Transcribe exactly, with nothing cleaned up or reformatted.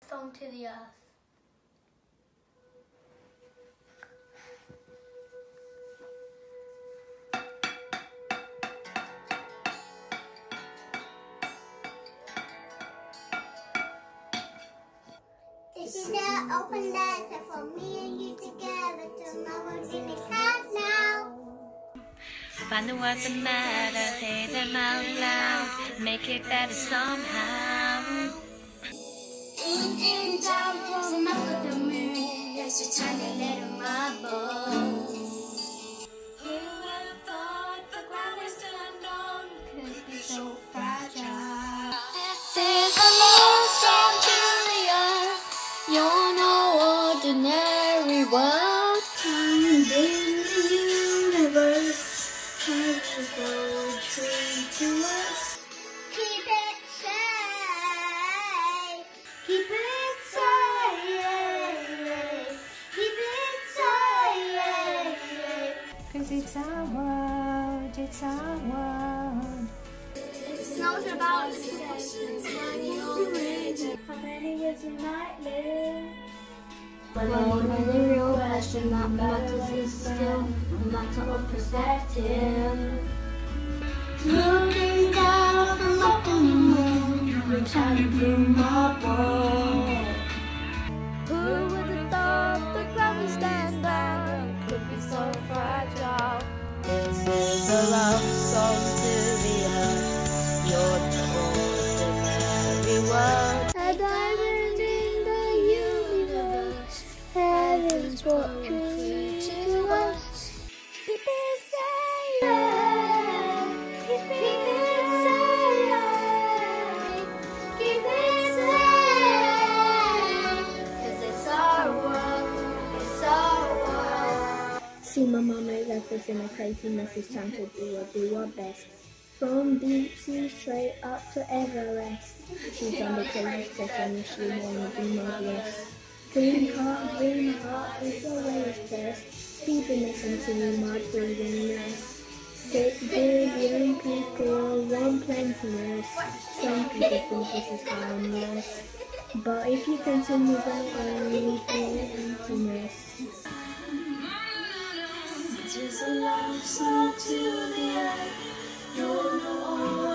song to the earth. This is the open letter for me and you together till no one's in the cat now. Find the words that matter, say them out loud, make it better somehow. In, in, down, from up to the moon, there's a tiny little marble. Who would have thought the ground we stand on could be so fragile? This is a love song to the earth. You're no ordinary world. And in the universe, has a poetry to us. Keep it safe. Keep it safe. Keep it safe. Cause it's our world, it's our world. It's not about possessions, money or riches. How many years you might live? But the only real question that matters is still a matter of perspective. Looking down from up on the moon, you're tiny blue marble. Who would have thought the ground we stand on could be so fragile? This is a love song to the earth. You're the ordinary world. A diamond in the universe, heaven's poetry to us. Keep it safe. Keep it safe. Keep it safe. 'Cause it's our world. It's our world. See my mama is efforts in a crazy mess. It's time to do her, do her best. From deep sea straight up to Everest. She's on the crazy stress and she wanna be marvelous. Clean heart, green heart is the way it's best. Speediness into mud breathingness. Six billion people, one plentiness. Some people think this is harmless. But if you continue that only be emptiness. It is a love song to the earth. You're no